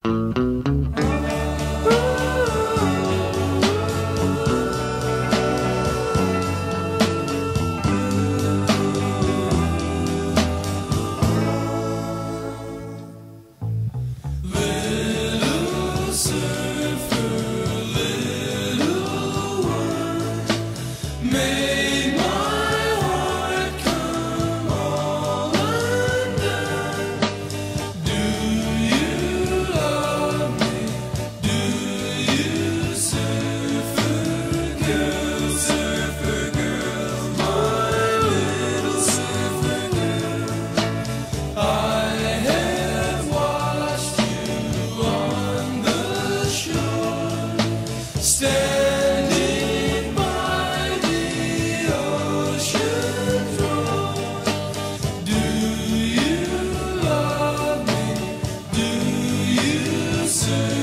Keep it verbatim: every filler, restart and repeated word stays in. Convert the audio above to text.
Made my heart come all undone. Do you love me? Do you, surfer girl, surfer girl, my little surfer girl? I have watched you on the shore, standing by the ocean's roar. Do you love me? Do you, surfer